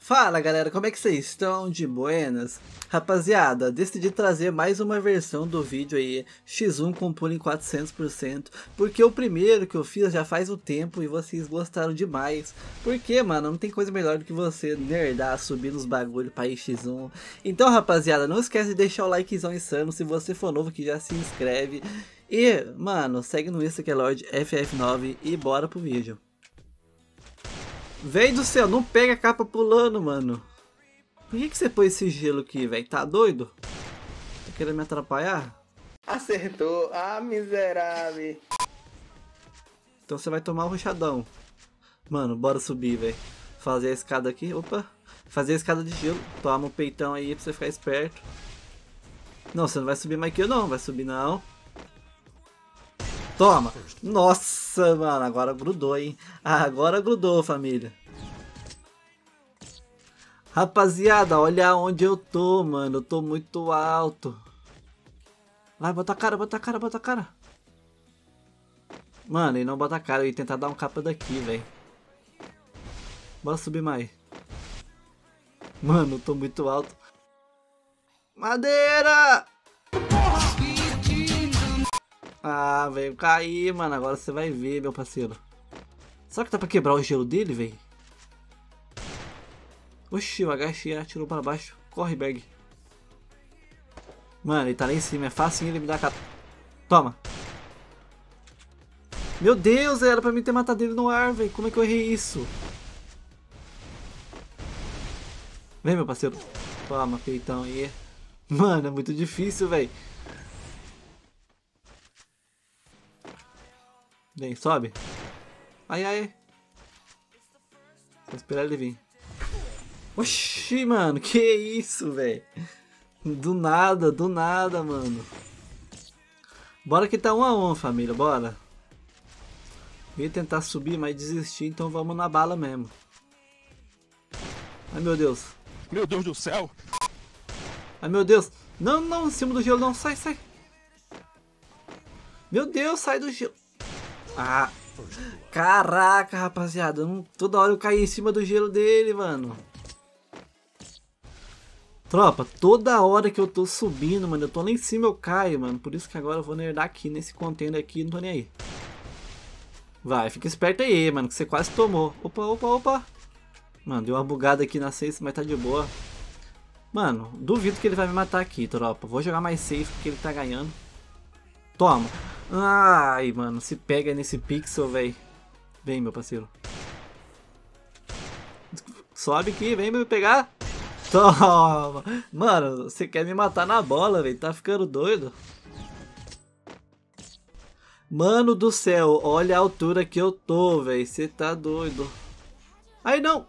Fala galera, como é que vocês estão? De buenas? Rapaziada, decidi trazer mais uma versão do vídeo aí, X1 com pulo em 400%, porque o primeiro que eu fiz já faz um tempo e vocês gostaram demais. Porque, mano, não tem coisa melhor do que você nerdar, subir nos bagulho pra ir X1. Então, rapaziada, não esquece de deixar o likezão insano, se você for novo que já se inscreve. E, mano, segue no Insta que é LordFF9 e bora pro vídeo. Véi do céu, não pega a capa pulando, mano. Por que você pôs esse gelo aqui, velho? Tá doido? Tá querendo me atrapalhar? Acertou, miserável. Então você vai tomar o rushadão. Mano, bora subir, velho. Fazer a escada aqui, opa. Fazer a escada de gelo. Toma o peitão aí pra você ficar esperto. Não, você não vai subir mais que eu não, vai subir não. Toma! Nossa, mano, agora grudou, hein? Agora grudou, família. Rapaziada, olha onde eu tô, mano. Eu tô muito alto. Vai, bota a cara, bota a cara, bota a cara. Mano, ele não bota a cara. Eu ia tentar dar um capa daqui, velho. Bora subir mais. Mano, eu tô muito alto. Madeira! Ah, velho, caí, mano. Agora você vai ver, meu parceiro. Será que dá pra quebrar o gelo dele, velho? Oxi, o HX atirou pra baixo. Corre, Berg. Mano, ele tá lá em cima. É fácil ele me dar a capa. Toma. Meu Deus, era pra mim ter matado ele no ar, velho. Como é que eu errei isso? Vem, meu parceiro. Toma, peitão aí. Mano, é muito difícil, velho. Vem, sobe. Ai, ai. Vou esperar ele vir. Oxi, mano. Que isso, velho. Do nada, mano. Bora que tá 1 a 1, família. Bora. Eu ia tentar subir, mas desisti. Então vamos na bala mesmo. Ai, meu Deus. Meu Deus do céu. Ai, meu Deus. Não, não. Em cima do gelo, não. Sai, sai. Meu Deus, sai do gelo. Ah, caraca, rapaziada, toda hora eu caí em cima do gelo dele, mano. Tropa, toda hora que eu tô subindo, mano, eu tô lá em cima eu caio, mano. Por isso que agora eu vou nerdar aqui nesse container aqui, não tô nem aí. Vai, fica esperto aí, mano, que você quase tomou. Opa, opa, opa. Mano, deu uma bugada aqui na safe, mas tá de boa. Mano, duvido que ele vai me matar aqui, tropa. Vou jogar mais safe porque ele tá ganhando. Toma. Ai, mano, se pega nesse pixel, velho. Vem, meu parceiro. Sobe aqui, vem me pegar. Toma. Mano, você quer me matar na bola, velho. Tá ficando doido. Mano do céu, olha a altura que eu tô, velho. Você tá doido. Ai, não.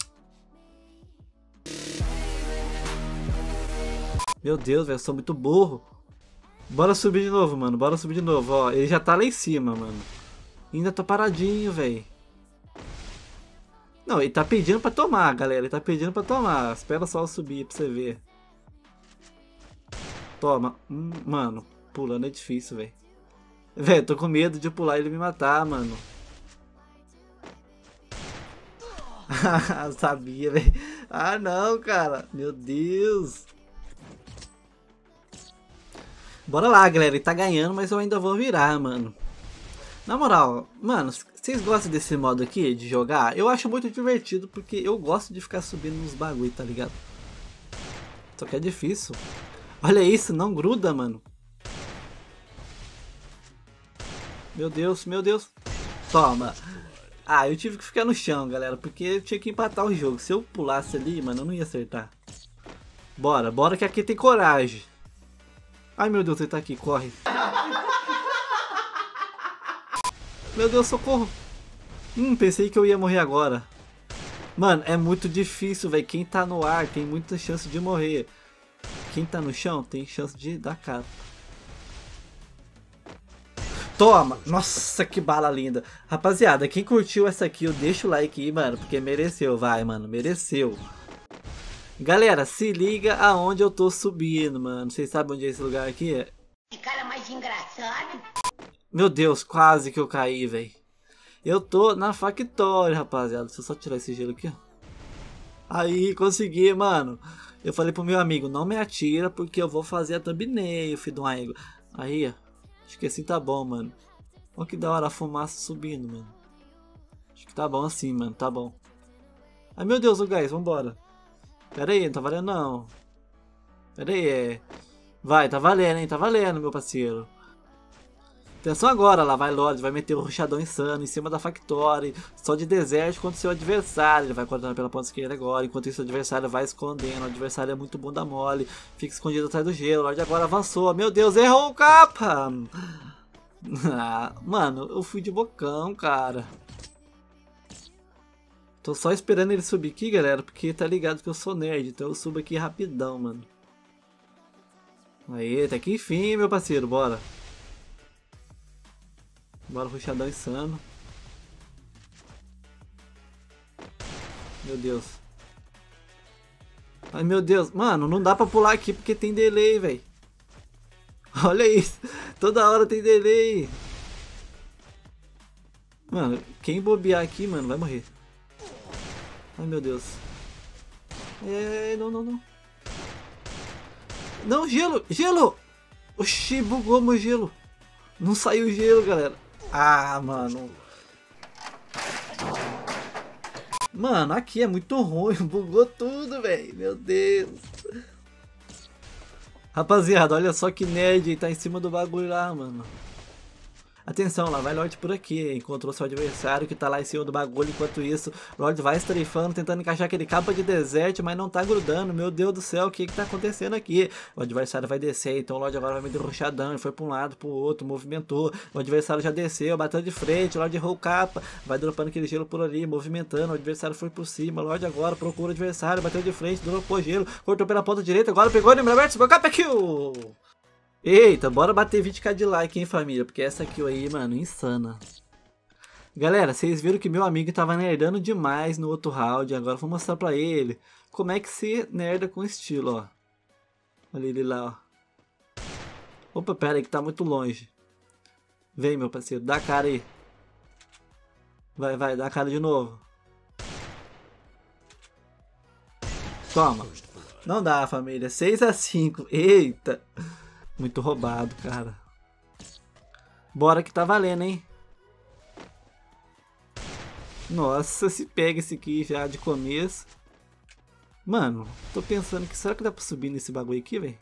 Meu Deus, velho, eu sou muito burro. Bora subir de novo, mano. Bora subir de novo, ó. Ele já tá lá em cima, mano. Ainda tô paradinho, velho. Não, ele tá pedindo pra tomar, galera. Ele tá pedindo pra tomar. Espera só eu subir pra você ver. Toma. Mano, pulando é difícil, velho. Velho, tô com medo de pular e ele me matar, mano. Sabia, velho. Ah, não, cara. Meu Deus. Bora lá, galera, ele tá ganhando, mas eu ainda vou virar, mano. Na moral, mano, vocês gostam desse modo aqui de jogar? Eu acho muito divertido, porque eu gosto de ficar subindo nos bagulho, tá ligado? Só que é difícil. Olha isso, não gruda, mano. Meu Deus, meu Deus. Toma. Ah, eu tive que ficar no chão, galera, porque eu tinha que empatar o jogo. Se eu pulasse ali, mano, eu não ia acertar. Bora, bora que aqui tem coragem. Ai, meu Deus, ele tá aqui, corre. Meu Deus, socorro. Pensei que eu ia morrer agora. Mano, é muito difícil, velho. Quem tá no ar tem muita chance de morrer. Quem tá no chão tem chance de dar cara. Toma! Nossa, que bala linda. Rapaziada, quem curtiu essa aqui, deixa o like aí, mano, porque mereceu. Vai, mano, mereceu. Galera, se liga aonde eu tô subindo, mano. Vocês sabem onde é esse lugar aqui? Que cara mais engraçado. Meu Deus, quase que eu caí, velho. Eu tô na Factory, rapaziada. Deixa eu só tirar esse gelo aqui, ó. Aí, consegui, mano. Eu falei pro meu amigo, não me atira porque eu vou fazer a thumbnail, filho de uma égua. Aí, acho que assim tá bom, mano. Olha que da hora a fumaça subindo, mano. Acho que tá bom assim, mano, tá bom. Ai, meu Deus, guys, vambora. Pera aí, não tá valendo não. Pera aí, Vai, tá valendo, hein, tá valendo, meu parceiro. Atenção agora, lá vai Lorde, vai meter o rushadão insano em cima da Factory, só de deserto contra o seu adversário. Ele vai cortando pela ponta esquerda agora, enquanto isso o adversário vai escondendo. O adversário é muito bunda mole, fica escondido atrás do gelo. O Lorde agora avançou, meu Deus, errou o capa! Mano, eu fui de bocão, cara. Tô só esperando ele subir aqui, galera, porque tá ligado que eu sou nerd, então eu subo aqui rapidão, mano. Aí, até que enfim, meu parceiro, bora. Bora, rushadão insano. Meu Deus. Ai, meu Deus. Mano, não dá pra pular aqui porque tem delay, velho. Olha isso. Toda hora tem delay. Mano, quem bobear aqui, mano, vai morrer. Ai, meu Deus. Não, não, não. Não, gelo! Gelo! Oxi, bugou meu gelo. Não saiu o gelo, galera. Ah, mano. Mano, aqui é muito ruim. Bugou tudo, velho. Meu Deus. Rapaziada, olha só que nerd tá em cima do bagulho lá, mano. Atenção, lá vai Lorde por aqui. Encontrou seu adversário que tá lá em cima do bagulho. Enquanto isso, Lorde vai estrifando, tentando encaixar aquele capa de deserto, mas não tá grudando. Meu Deus do céu, o que tá acontecendo aqui? O adversário vai descer, então o Lorde agora vai meter o rushadão. Ele foi pra um lado, pro outro, movimentou. O adversário já desceu, bateu de frente. O Lorde errou o capa, vai dropando aquele gelo por ali, movimentando. O adversário foi por cima. O Lorde agora procura o adversário, bateu de frente, dropou gelo, cortou pela ponta direita. Agora pegou ele, aberto, subiu capa kill! Eita, bora bater 20k de like, hein, família? Porque essa kill aí, mano, insana. Galera, vocês viram que meu amigo tava nerdando demais no outro round. Agora eu vou mostrar pra ele como é que se nerda com estilo, ó. Olha ele lá, ó. Opa, pera aí que tá muito longe. Vem, meu parceiro, dá a cara aí. Vai, vai, dá a cara de novo. Toma. Não dá, família. 6-5. Eita. Muito roubado, cara. Bora que tá valendo, hein? Nossa, se pega esse aqui já de começo. Mano, tô pensando que será que dá pra subir nesse bagulho aqui, velho?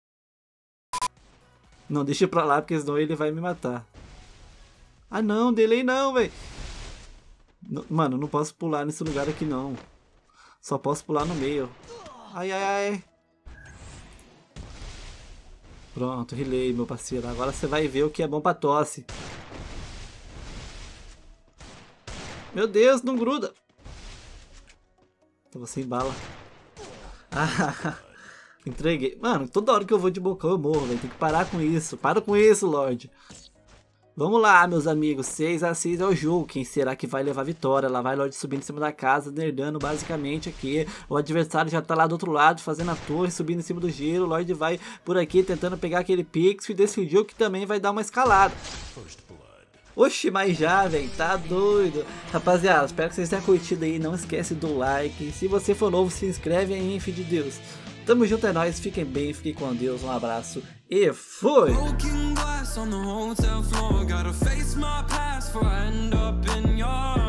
Não, deixa pra lá, porque senão ele vai me matar. Ah não, delay não, velho. Mano, não posso pular nesse lugar aqui não. Só posso pular no meio. Ai, ai, ai. Pronto, relay, meu parceiro. Agora você vai ver o que é bom pra tosse. Meu Deus, não gruda. Tava sem bala. Ah, entreguei. Mano, toda hora que eu vou de bocão eu morro, velho. Tem que parar com isso. Para com isso, Lorde. Vamos lá, meus amigos. 6-6 é o jogo. Quem será que vai levar a vitória? Lá vai Lorde subindo em cima da casa, nerdando basicamente aqui. O adversário já tá lá do outro lado, fazendo a torre, subindo em cima do gelo. O Lorde vai por aqui, tentando pegar aquele pixel e decidiu que também vai dar uma escalada. Oxi, mas já, velho, tá doido. Rapaziada, espero que vocês tenham curtido aí. Não esquece do like. Se você for novo, se inscreve aí, filho de Deus. Tamo junto, é nóis. Fiquem bem, fiquem com Deus. Um abraço e fui! On the hotel floor, gotta face my past before I end up in your